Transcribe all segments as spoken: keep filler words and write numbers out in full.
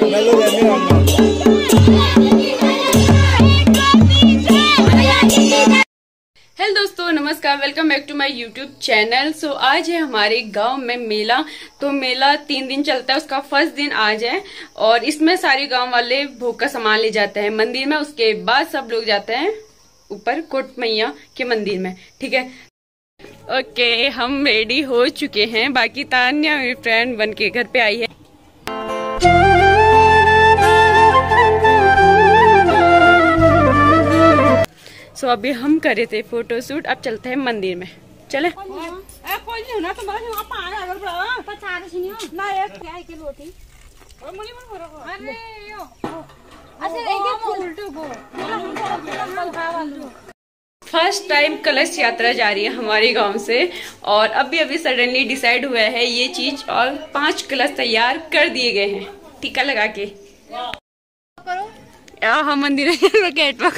Hello दोस्तों, नमस्कार। Welcome back to my YouTube channel. So आज है हमारे गांव में मेला। तो मेला तीन दिन चलता है, उसका फर्स्ट दिन आज है और इसमें सारे गांव वाले भोग का सामान ले जाते हैं मंदिर में। उसके बाद सब लोग जाते हैं ऊपर कोट मैया के मंदिर में। ठीक है, ओके, हम रेडी हो चुके हैं। बाकी तान्या मेरी फ्रेंड बन के घर पे आई है। सो so, अभी हम कर रहे थे फोटोशूट। अब चलते हैं मंदिर में। चले फर्स्ट टाइम कलश यात्रा जा रही है हमारे गांव से और अभी अभी सडनली डिसाइड हुआ है ये चीज और पांच कलश तैयार कर दिए गए हैं टीका लगा के। हम मंदिर गेट पर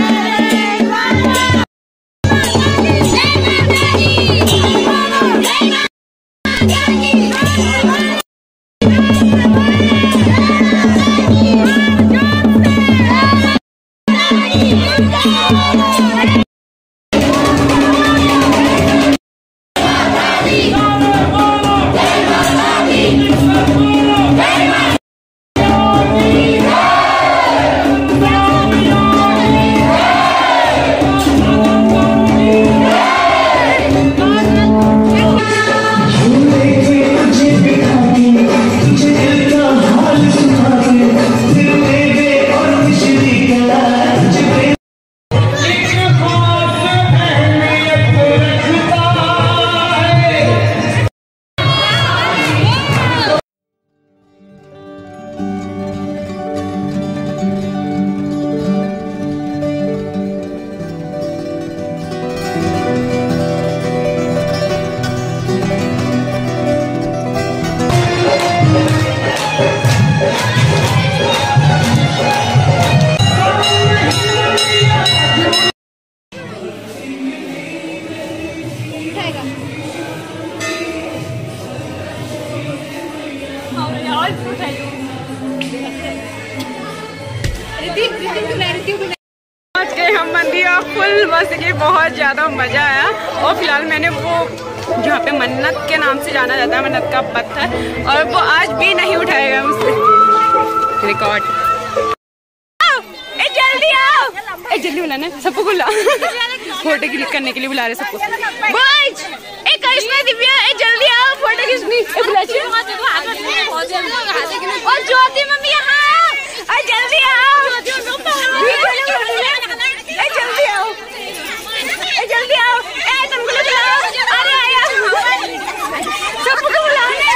Hey! पहुंच गए हम मंदिर और फुल बस के बहुत ज्यादा मजा आया। और फिलहाल मैंने वो जहाँ पे मन्नत के नाम से जाना जाता है, मन्नत का पत्थर, और वो आज भी नहीं उठाएगा मुझसे। रिकॉर्ड ए जल्दी आओ, ए जल्दी बुलाना सबको, बुला फोटो क्लिक करने के लिए बुला रहे सबको। बॉयज ए करिश्मा दिव्या ए जल्दी आओ फोटो खींचनी। ए बुलाची और ज्योति मम्मी यहाँ आ, जल्दी आओ ए जल्दी आओ ए जल्दी आओ ए तुमको बुलाओ। अरे आया सबको बुलाने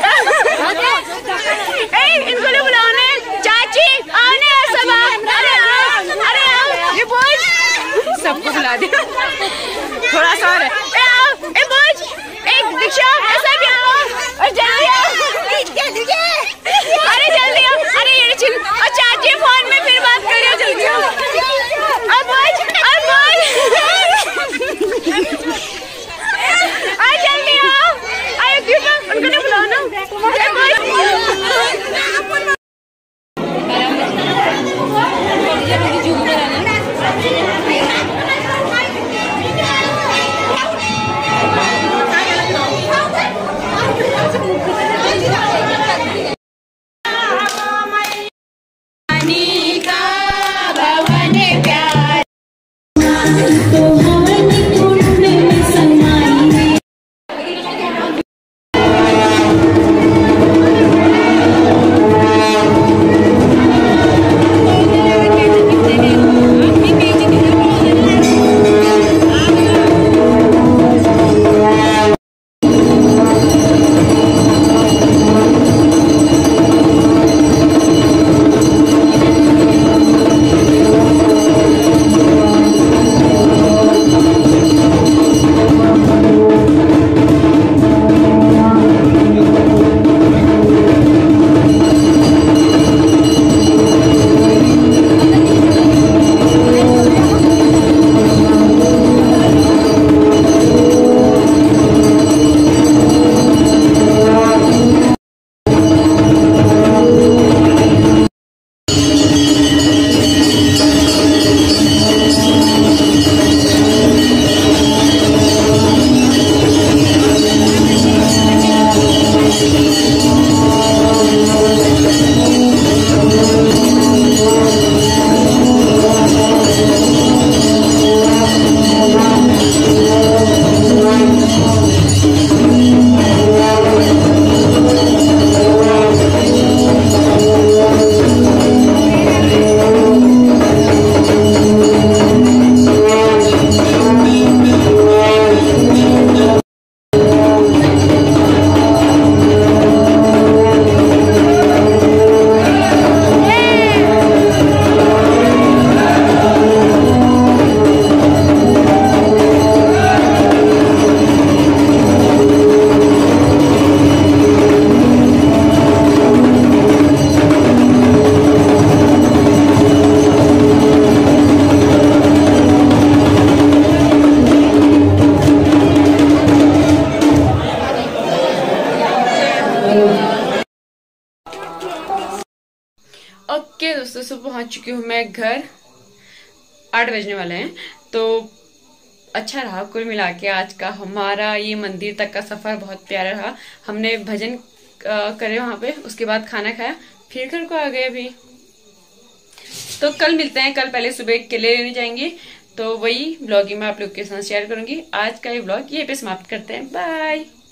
ए इनको ले बुलाने। चाची आने सब अरे आओ अरे आओ। ये बोझ सबको बुला दिया, थोड़ा सा और ए आओ ए बोझ एक दीक्षा ऐसा भी आओ और जल्दी आओ। अरे जल्दी आओ, अरे ये चिल और चाची फोन में फिर बात कर रही हो, जल्दी आओ। अब बोझ अब बोझ आ जल्दी आओ। आए दीपा उनको नहीं बुलाना। ओके दोस्तों, सुबह पहुंच चुकी हूँ मैं घर, आठ बजने वाले हैं। तो अच्छा रहा कुल मिला के आज का हमारा ये मंदिर तक का सफर, बहुत प्यारा रहा। हमने भजन करे वहां पे, उसके बाद खाना खाया, फिर घर को आ गए अभी। तो कल मिलते हैं, कल पहले सुबह केले लेने जाएंगे, तो वही ब्लॉगिंग में आप लोग के साथ शेयर करूंगी। आज का ये ब्लॉग ये पे समाप्त करते हैं, बाय।